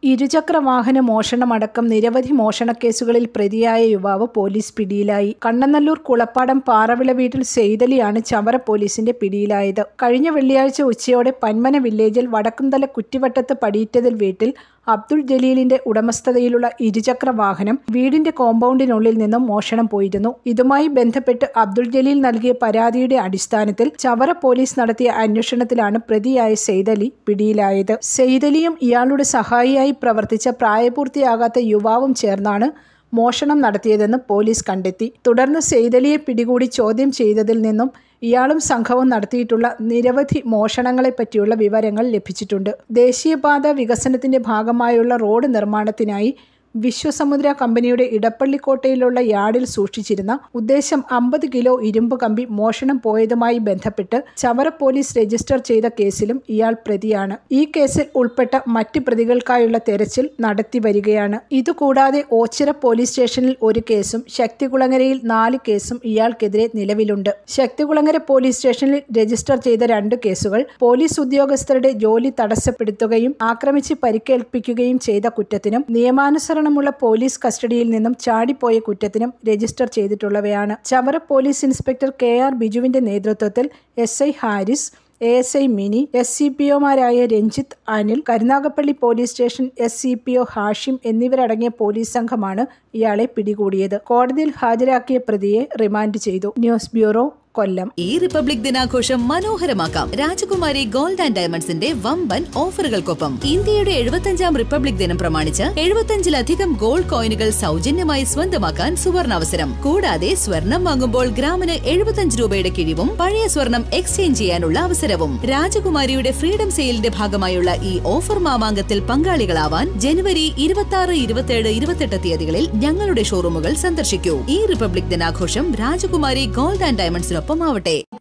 ഇരുചക്ര വാഹന മോഷണമടക്കം നിരവധി മോഷണക്കേസുകളിൽ പ്രതിയായ യുവാവ് പോലീസ് പിടിയിലായി. കണ്ണനല്ലൂർ കുളപ്പാടം പാറവിള വീട്ടിൽ സെയ്തലിയാണ് ചവറ പോലീസിന്റെ പിടിയിലായത്. കഴിഞ്ഞ വെള്ളിയാഴ്ച ഉച്ചയോടെ പന്മന വില്ലേജിൽ വടക്കുംതല കുറ്റിവട്ടത്ത് പടിയിറ്റതിൽ വീട്ടിൽ അബ്ദുൾ ജലീലിന്റെ ഉടമസ്ഥതയിലുള്ള ഇരുചക്ര വാഹനം വീടിന്റെ കോമ്പൗണ്ടിനുള്ളിൽ നിന്നും മോഷണം പോയിരുന്നു. ഇതുമായി ബന്ധപ്പെട്ട് അബ്ദുൾ ജലീൽ നൽകിയ പരാതിയുടെ അടിസ്ഥാനത്തിൽ ചവറ പോലീസ് നടത്തിയ അന്വേഷണത്തിലാണ് പ്രതിയായ സെയ്തലി പിടിയിലായത്. സെയ്തലിയും ഇയാളുടെ സഹായിയായി പ്രവർത്തിച്ച പ്രായപൂർത്തിയാകാത്ത യുവാവും ചേർന്നാണ് മോഷണം നടത്തിയതെന്ന് പോലീസ് കണ്ടെത്തി. തുടർന്ന് സെയ്തലിയെ പിടികൂടി ചോദ്യം ചെയ്തതിൽ നിന്നും ഇയാളും സംഘവും നടത്തിയിട്ടുള്ള നിരവധി മോഷണങ്ങളെപ്പറ്റിയുള്ള വിവരങ്ങൾ ലഭിച്ചിട്ടുണ്ട്. ദേശീയപാത വികസനത്തിന്റെ ഭാഗമായുള്ള റോഡ് നിർമ്മാണത്തിനായി വിശ്വസമുദ്ര കമ്പനിയുടെ ഇടപ്പള്ളിക്കോട്ടയിലുള്ള യാർഡിൽ സൂക്ഷിച്ചിരുന്ന ഉദ്ദേശം 50 കിലോ ഇരുമ്പ് കമ്പി മോഷണം പോയതുമായി ബന്ധപ്പെട്ട് ചവറ പോലീസ് രജിസ്റ്റർ ചെയ്ത കേസിലും ഇയാൾ പ്രതിയാണ്. ഈ കേസിൽ ഉൾപ്പെട്ട മറ്റ് പ്രതികൾക്കായുള്ള തെരച്ചിൽ നടത്തി വരികയാണ്. ഇതുകൂടാതെ ഓച്ചിറ പോലീസ് സ്റ്റേഷനിൽ 1 കേസും ശക്തികുളങ്ങരയിൽ 4 കേസും ഇയാൾക്കെതിരെ നിലവിലുണ്ട്. ശക്തികുളങ്ങര പോലീസ് സ്റ്റേഷനിൽ രജിസ്റ്റർ ചെയ്ത 2 കേസുകൾ പോലീസ് ഉദ്യോഗസ്ഥരുടെ ജോലി തടസ്സപ്പെടുത്തുകയും ആക്രമിച്ച് പരിക്കേൽപ്പിക്കുകയും ചെയ്ത കുറ്റത്തിനും നിയമാനുസരണം പോലീസ് കസ്റ്റഡിയിൽ നിന്നും ചാടിപ്പോയ കുറ്റത്തിനും രജിസ്റ്റർ ചെയ്തിട്ടുള്ളവയാണ്. ചവറ പോലീസ് ഇൻസ്പെക്ടർ KR ബിജുവിന്റെ നേതൃത്വത്തിൽ SI ഹാരിസ്, ASI മിനി, SCPOമാരായ Ranjith, Anil, Karunagappally police station SCPO Hashim എന്നിവരടങ്ങിയ പോലീസ് സംഘമാണ് ഇയാളെ പിടികൂടിയത്. കോടതിയിൽ ഹാജരാക്കിയ പ്രതിയെ റിമാൻഡ് ചെയ്തു. News bureau, Kollam. ഈ റിപ്പബ്ലിക് ദിനാഘോഷം മനോഹരമാക്കാം രാജകുമാരി ഗോൾഡ് ആൻഡ് ഡയമണ്ട്സിന്റെ വമ്പൻ ഓഫറുകൾക്കൊപ്പം. ഇന്ത്യയുടെ 75ാം റിപ്പബ്ലിക് ദിനം പ്രമാണിച്ച് 75ലധികം ഗോൾഡ് കോയിനുകൾ സൗജന്യമായി സ്വന്തമാക്കാൻ സുവർണാവസരം. കൂടാതെ സ്വർണം വാങ്ങുമ്പോൾ ഗ്രാമിന് 75 രൂപയുടെ കിഴിവും പഴയ സ്വർണം എക്സ്ചേഞ്ച് ചെയ്യാനുള്ള അവസരവും. രാജകുമാരിയുടെ ഫ്രീഡം സെയിലിന്റെ ഭാഗമായുള്ള ഈ ഓഫർ മാമാങ്കത്തിൽ പങ്കാളികളാവാൻ ജനുവരി 26, 27, 28 തീയതികളിൽ ഞങ്ങളുടെ ഷോറൂമുകൾ സന്ദർശിക്കൂ. ഈ റിപ്പബ്ലിക് ദിനാഘോഷം രാജകുമാരി ഗോൾഡ് ആൻഡ് ഡയമണ്ട്സിനൊപ്പം ആവട്ടെ.